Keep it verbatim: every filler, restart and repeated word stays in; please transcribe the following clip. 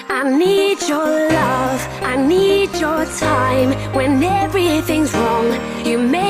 I need your love, I need your time. When everything's wrong, you make